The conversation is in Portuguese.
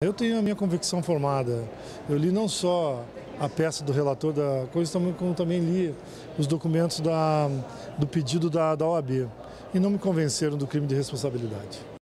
Eu tenho a minha convicção formada. Eu li não só a peça do relator da coisa, como também li os documentos do pedido da OAB. E não me convenceram do crime de responsabilidade.